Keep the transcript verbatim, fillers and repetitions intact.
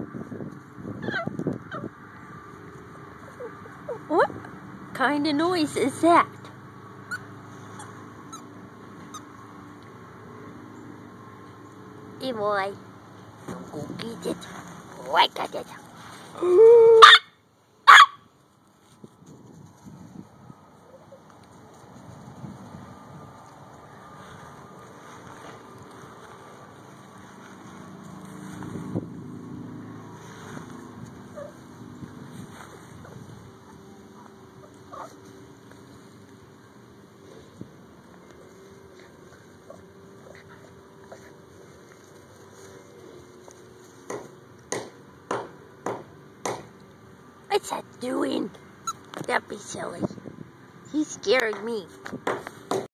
What kind of noise is that? Hey boy, go get it. Oh, I got it. What's that doing? That'd be silly. He scared me.